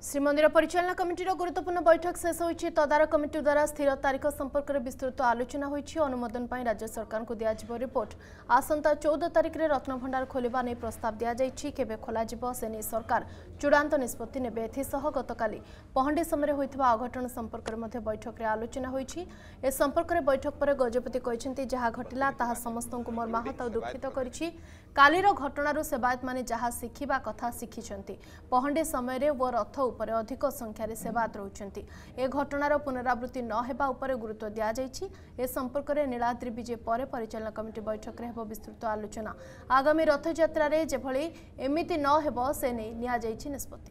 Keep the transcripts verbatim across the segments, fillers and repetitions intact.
श्रीमंदिर परिचालना कमिटीर गुरुत्वपूर्ण बैठक शेष होईछि। तदारक कमिटी द्वारा स्थिर तारीख संपर्क में विस्तृत आलोचना होईछि। अनुमोदन पर राज्य सरकार को दियाजिबो रिपोर्ट। आसंता चौदह तारीख में रत्नभंडार खोलिबा नै प्रस्ताव दिया जाइछि। केबे खोलाजिबो से नै सरकार चूड़ांत निष्पत्ति नेबे। एथिसह गतकाली पहंडी समय होइथिबा अघटन संपर्क में मध्य बैठक में आलोचना होईछि। ए संपर्क में बैठक पर गजपति कहिसेंति जहा घटिला ताहा समस्तଙ୍କୁ मर्माहत और दुखित करिछि। कालीर घटनारू सेवायत माने जहा शिखिबा कथा शिखिछंती। पहंडी समय वो रथ उपर अधिक संख्यार सेवायत रहउछंती। ए घटनार पुनरावृत्ति न हेबा उपर गुरुत्व दिया जाइछि। ए संपर्क में नीलाद्रि विजय पर परिचालना कमिटी बैठक में हेबो विस्तृत आलोचना। आगामी रथयात्रा रे जेभଳି एमिति न हेबो से नै निया जाइछि निष्पत्ति।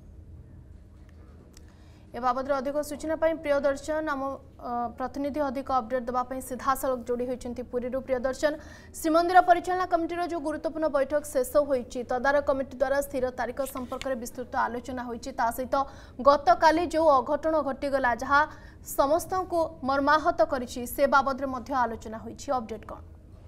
ए बाबद अधिक सूचना पाई प्रियदर्शन आम प्रतिनिधि अधिक अपडेट देवाई सीधासख जोड़ी होती पुरी। प्रियदर्शन, श्रीमंदिर परिचालना कमिटीर जो गुरुत्वपूर्ण बैठक शेष होईछि, तदारक कमिटी द्वारा स्थिर तारीख संपर्क में विस्तृत आलोचना होईछि। ता सहित गतकाली जो अघटन घटीगला जहाँ समस्त को मर्माहत करिछि से बाबद में आलोचना होईछि। अपडेट कौन?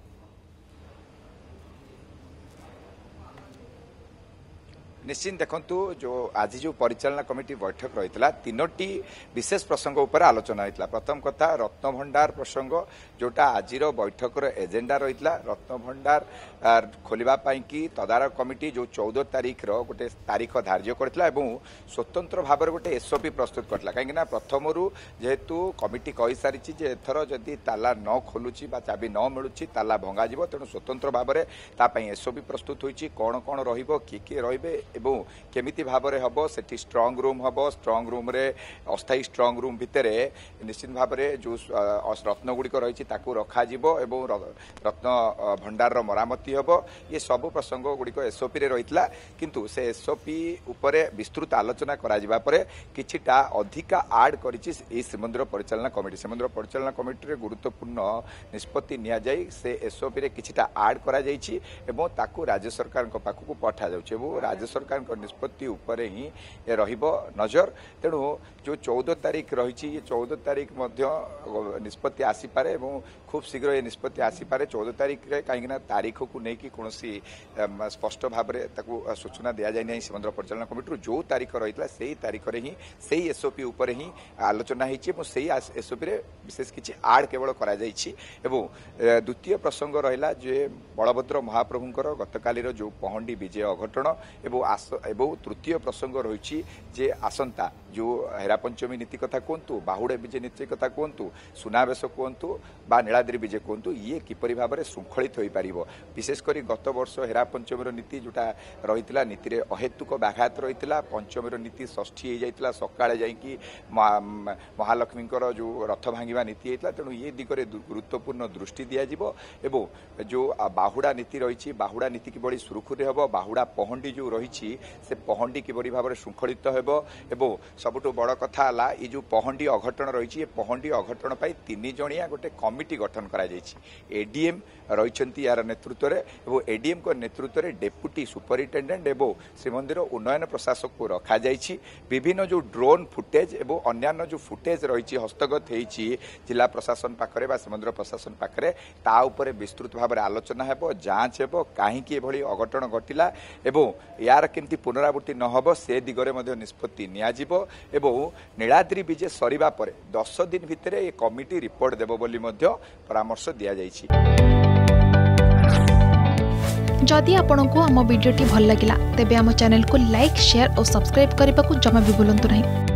निश्चित देखंतु जो आज जो परिचालना कमिटी बैठक रही तीनोटी विशेष प्रसंग उपर आलोचना होता। प्रथम कथा रत्नभंडार प्रसंग जोटा आज बैठक एजेंडा रही। रत्नभंडार खोलिबा पाई कि तदारक कमिटी जो चौदह तारीख रो गोटे तारीख धार्य करथिला एवं स्वतंत्र भाव गोटे एसओपी प्रस्तुत करथिला। कहीं प्रथम जेहेतु कमिटी कही सारी एथर जदि ताला न खोलुची बा चाबी न मिलुची ताला भंगा जिवो, तेणु स्वतंत्र भाव में एसओपी प्रस्तुत होईची। कौन कौन रहिबो किए किए रहिबे एवं केमिति भाबरे हबो सेठी स्ट्रांग रूम हबो। स्ट्रांग रूम रे अस्थायी स्ट्रांग रूम भितरे निश्चित भाबरे जो रत्न गुड़िक रही ताकू रखा जिवो एवं रत्न भंडार रो मरामती हबो। ये सब प्रसंग गुड़िक एसओपी रे रहितला, किंतु से एसओपी उपरे विस्तृत आलोचना करा जिबा परे किछिटा अधिका आड करिछि ए श्रीमंदिर परिचालना कमिटी। श्रीमंदिर परिचालना कमिटी रे गुरुत्वपूर्ण निष्पत्ति निया जाई से एसओपी रे किछिटा आड करा जाइछि एवं ताकू राज्य सरकार को पाखु पठा जाउछि एवं राज्य सरकार निष्पत्ति उपरे ही रहिबो नजर। तेणु जो चौदह तारीख रही चौदह तारीख निष्पत्ति आसी पारे एवं खूब शीघ्र ये निष्पत्ति आसी पारे। चौदह तारीख रे कहीं तारीख को लेकिन कौन स्पष्ट भाव में सूचना दि जाए श्रीमंदिर परिचालना कमिटी जो तारीख रही से तारीख रे ही से एसओपी उपर ही आलोचना होती। एसओपी रे विशेष किसी आड केवल करा जाइछि। एवं द्वितीय प्रसंग रहा जे बलभद्र महाप्रभुंकर गतकालीर जो पहंडी विजय अघटन एवं तृतीय प्रसंग रही जे आसंता जो हेरा पंचमी नीति कथा कहतु, बाहुड़ा विजय नीति कथा कहतु, सुनावेश कहतु बा नीलाद्रि विजय कहतु, ये किपरि भाव में श्रृंखलित हो पार। विशेषकर गत वर्ष हेरा पंचमीर नीति जोटा रही नीति अहेतुक व्याघात रही। पंचमीर नीति षष्ठी हो जाता सकाଳେ जाइकी महालक्ष्मी जो रथ भांगा नीति होता। तेणु ये दिगरे गुरुत्वपूर्ण दृष्टि दिज्व एवं जो बाहुड़ा नीति रही बाहुड़ा नीति किभଳି सुरुखुरे हम, बाहुड़ा पहंडी जो रही से पहंडी किभଳି भाव में श्रृंखलित हेबो। एवं सबुठु बड़ कथा है ये जो पहंडी अघटन रही पहंडी अघटन पाई तीन जणिया गोटे कमिटी गठन करा जाइछि। एडीएम रही यार नेतृत्व में एवं एडीएम को नेतृत्व में डेप्यूटी सुपरिटेडेंट एवं श्रीमंदिर उन्नयन प्रशासक को रखा जाइछि। विभिन्न जो ड्रोन फुटेज एवं अन्यान्य जो फुटेज रही हस्तगत होती जिला प्रशासन पाखरे बा श्रीमंदिर प्रशासन पाखरे ता उपरे विस्तृत भाव में आलोचना हेबो, जांच हेबो काहींकि एभଳି अघटन घटिला एवं यार केमती पुनरावृत्ति न हबो से दिगरे मध्ये निष्पत्ति नियाजिबो। एवं नीलाद्रि विजय सरिबा परे दस दिन भितर ये कमिटी रिपोर्ट देबो बोली मध्ये परामर्श दिया जाइछि। जदि आपंक आम भिडी भल लगा तेब आम चैनल को लाइक शेयर और सब्सक्राइब करने को जमा भी भूलु नहीं।